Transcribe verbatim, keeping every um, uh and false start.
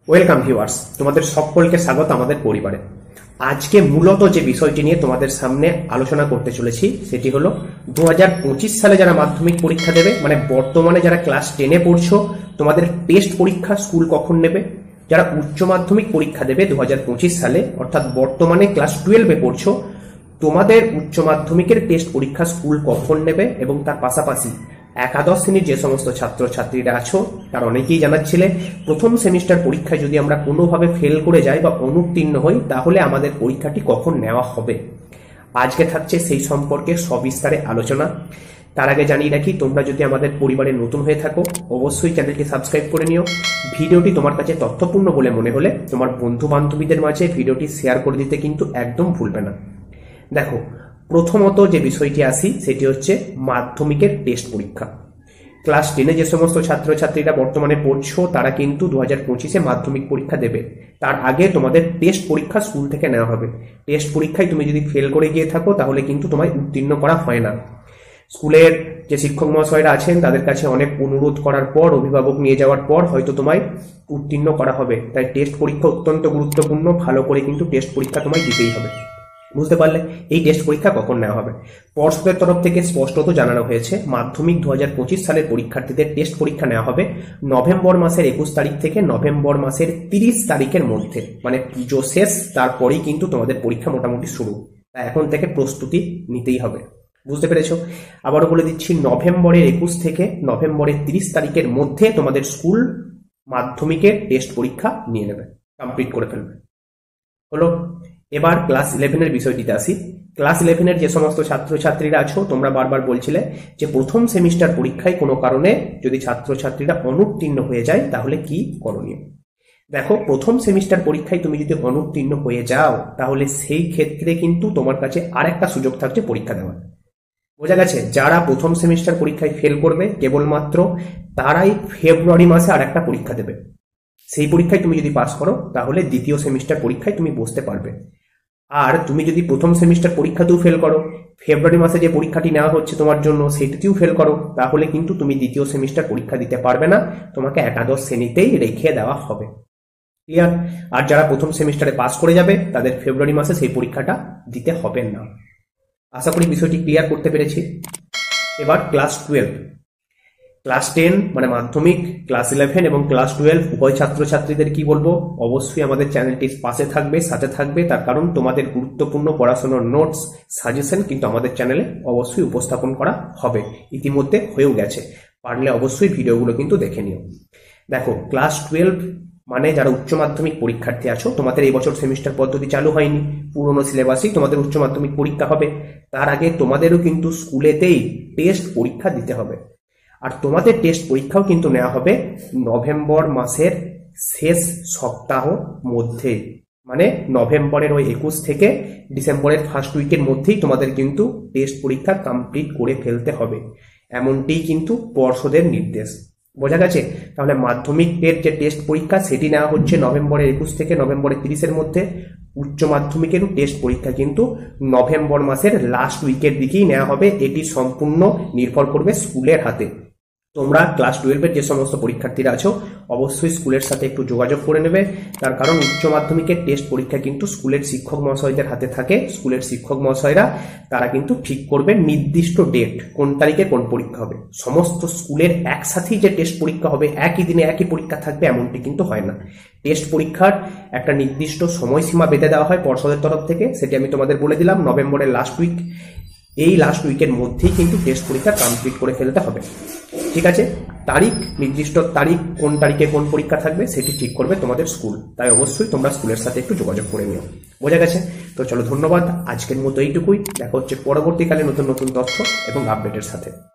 Welcome viewers, তোমাদের সকলকে স্বাগত আমাদের পরিবারে। আজকে মূলত যে বিষয়টি নিয়ে তোমাদের সামনে আলোচনা করতে চলেছি সেটি হলো দু হাজার পঁচিশ সালে যারা মাধ্যমিক পরীক্ষা দেবে, মানে বর্তমানে যারা ক্লাস টেনে পড়ছো, তোমাদের টেস্ট পরীক্ষা স্কুল কখন নেবে। যারা উচ্চ মাধ্যমিক পরীক্ষা দেবে দু হাজার পঁচিশ সালে, অর্থাৎ বর্তমানে ক্লাস টুয়েলভে পড়ছো, তোমাদের উচ্চ মাধ্যমিকের টেস্ট পরীক্ষা স্কুল কখন নেবে। এবং তার পাশাপাশি একাদশ শ্রেণীর যে সমস্ত ছাত্রছাত্রীরা আছো, তার অনেকেই জানাচ্ছিলে প্রথম সেমিস্টার পরীক্ষায় যদি আমরা কোনোভাবে ফেল করে যাই বা অনুত্তীর্ণ হই, তাহলে আমাদের পরীক্ষাটি কখন নেওয়া হবে। আজকে থাকছে সেই সম্পর্কে সবিস্তারে আলোচনা। তার আগে জানিয়ে রাখি, তোমরা যদি আমাদের পরিবারে নতুন হয়ে থাকো অবশ্যই চ্যানেলটি সাবস্ক্রাইব করে নিও। ভিডিওটি তোমার কাছে তথ্যপূর্ণ বলে মনে হলে তোমার বন্ধু বান্ধবীদের মাঝে ভিডিওটি শেয়ার করে দিতে কিন্তু একদম ভুলবে না। দেখো, প্রথমত যে বিষয়টি আসি সেটি হচ্ছে মাধ্যমিকের টেস্ট পরীক্ষা। ক্লাস টেনে যে সমস্ত ছাত্রছাত্রীরা বর্তমানে পড়ছো, তারা কিন্তু দু হাজার পঁচিশে মাধ্যমিক পরীক্ষা দেবে। তার আগে তোমাদের টেস্ট পরীক্ষা স্কুল থেকে নেওয়া হবে। টেস্ট পরীক্ষায় তুমি যদি ফেল করে গিয়ে থাকো, তাহলে কিন্তু তোমায় উত্তীর্ণ করা হয় না। স্কুলের যে শিক্ষক মহাশয়রা আছেন তাদের কাছে অনেক অনুরোধ করার পর, অভিভাবক নিয়ে যাওয়ার পর হয়তো তোমায় উত্তীর্ণ করা হবে। তাই টেস্ট পরীক্ষা অত্যন্ত গুরুত্বপূর্ণ, ভালো করে কিন্তু টেস্ট পরীক্ষা তোমায় দিতেই হবে। বুঝতে পারলে এই টেস্ট পরীক্ষা কখন নেওয়া হবে। পর্ষদের তরফ থেকে স্পষ্টত জানানো হয়েছে, মাধ্যমিক দু হাজার পঁচিশ সালের পরীক্ষার্থীদের টেস্ট পরীক্ষা নেওয়া হবে নভেম্বর মাসের একুশ তারিখ থেকে নভেম্বর মাসের তিরিশ তারিখের মধ্যে, মানে পুজো শেষ তারপরেই কিন্তু তোমাদের পরীক্ষা মোটামুটি শুরু। তাই এখন থেকে প্রস্তুতি নিতেই হবে। বুঝতে পেরেছো? আবারও বলে দিচ্ছি, নভেম্বরের একুশ থেকে নভেম্বরের তিরিশ তারিখের মধ্যে তোমাদের স্কুল মাধ্যমিকের টেস্ট পরীক্ষা নিয়ে নেবে, কমপ্লিট করে ফেলবে। হলো, এবার ক্লাস ইলেভেনের বিষয়টিতে আসি। ক্লাস ইলেভেনের যে সমস্ত ছাত্রছাত্রীরা আছো, তোমরা বারবার বলছিলে যে প্রথম সেমিস্টার পরীক্ষায় কোনো কারণে যদি ছাত্রছাত্রীরা অনুত্তীর্ণ হয়ে যায় তাহলে কি করণীয়। দেখো, প্রথম সেমিস্টার পরীক্ষায় তুমি যদি অনুত্তীর্ণ হয়ে যাও, তাহলে সেই ক্ষেত্রে কিন্তু তোমার কাছে আর একটা সুযোগ থাকছে পরীক্ষা দেওয়ার। বোঝা গেছে? যারা প্রথম সেমিস্টার পরীক্ষায় ফেল করবে কেবলমাত্র তারাই ফেব্রুয়ারি মাসে আর একটা পরীক্ষা দেবে। সেই পরীক্ষায় তুমি যদি পাস করো, তাহলে দ্বিতীয় সেমিস্টার পরীক্ষায় তুমি বসতে পারবে। আর তুমি যদি প্রথম সেমিস্টার পরীক্ষাতেও ফেল করো, ফেব্রুয়ারি মাসে যে পরীক্ষাটি নেওয়া হচ্ছে তোমার জন্য সেটিতেও ফেল করো, তাহলে কিন্তু তুমি দ্বিতীয় সেমিস্টার পরীক্ষা দিতে পারবে না, তোমাকে একাদশ শ্রেণীতেই রেখে দেওয়া হবে। ক্লিয়ার? আর যারা প্রথম সেমিস্টারে পাস করে যাবে, তাদের ফেব্রুয়ারি মাসে সেই পরীক্ষাটা দিতে হবে না। আশা করি বিষয়টি ক্লিয়ার করতে পেরেছি। এবার ক্লাস টুয়েলভ, ক্লাস টেন মানে মাধ্যমিক, ক্লাস ইলেভেন এবং ক্লাস টুয়েলভ উভয় ছাত্রছাত্রীদের কি বলবো, অবশ্যই আমাদের চ্যানেলটির পাশে থাকবে, সাথে থাকবে। তার কারণ তোমাদের গুরুত্বপূর্ণ পড়াশোনার নোটস, সাজেশন কিন্তু আমাদের চ্যানেলে অবশ্যই উপস্থাপন করা হবে, ইতিমধ্যে হয়েও গেছে। পারলে অবশ্যই ভিডিওগুলো কিন্তু দেখে নিও। দেখো, ক্লাস টুয়েলভ মানে যারা উচ্চ মাধ্যমিক পরীক্ষার্থী আছো, তোমাদের এই বছর সেমিস্টার পদ্ধতি চালু হয়নি, পুরনো সিলেবাসেই তোমাদের উচ্চ মাধ্যমিক পরীক্ষা হবে। তার আগে তোমাদেরও কিন্তু স্কুলেতেই টেস্ট পরীক্ষা দিতে হবে। আর তোমাদের টেস্ট পরীক্ষাও কিন্তু নেওয়া হবে নভেম্বর মাসের শেষ সপ্তাহ মধ্যে, মানে নভেম্বরের ওই একুশ থেকে ডিসেম্বরের ফার্স্ট উইকের মধ্যেই তোমাদের কিন্তু টেস্ট পরীক্ষা কমপ্লিট করে ফেলতে হবে, এমনটিই কিন্তু পর্ষদের নির্দেশ। বোঝা গেছে? তাহলে মাধ্যমিকের যে টেস্ট পরীক্ষা সেটি নেওয়া হচ্ছে নভেম্বরের একুশ থেকে নভেম্বরের তিরিশের মধ্যে। উচ্চ মাধ্যমিকেরও টেস্ট পরীক্ষা কিন্তু নভেম্বর মাসের লাস্ট উইকের দিকেই নেওয়া হবে। এটি সম্পূর্ণ নির্ভর করবে স্কুলের হাতে। তোমরা ক্লাস টুয়েলভের যে সমস্ত পরীক্ষার্থীরা আছো, অবশ্যই স্কুলের সাথে একটু যোগাযোগ করে নেবে। তার কারণ উচ্চ মাধ্যমিকের টেস্ট পরীক্ষা কিন্তু স্কুলের শিক্ষক মহাশয়দের হাতে থাকে। স্কুলের শিক্ষক মহাশয়রা তারা কিন্তু ঠিক করবে নির্দিষ্ট ডেট, কোন তারিখে কোন পরীক্ষা হবে। সমস্ত স্কুলের একসাথেই যে টেস্ট পরীক্ষা হবে, একই দিনে একই পরীক্ষা থাকবে, এমনটি কিন্তু হয় না। টেস্ট পরীক্ষার একটা নির্দিষ্ট সময়সীমা বেঁধে দেওয়া হয় পর্ষদের তরফ থেকে, সেটি আমি তোমাদের বলে দিলাম, নভেম্বরের লাস্ট উইক। এই লাস্ট উইকের মধ্যেই কিন্তু টেস্ট পরীক্ষা কমপ্লিট করে ফেলতে হবে। ঠিক আছে? তারিখ, নির্দিষ্ট তারিখ, কোন তারিখে কোন পরীক্ষা থাকবে সেটি ঠিক করবে তোমাদের স্কুল। তাই অবশ্যই তোমরা স্কুলের সাথে একটু যোগাযোগ করে নিও। বোঝা গেছে? তো চলো, ধন্যবাদ। আজকের মতো এইটুকুই। দেখা হচ্ছে পরবর্তীকালে নতুন নতুন তথ্য এবং আপডেটের সাথে।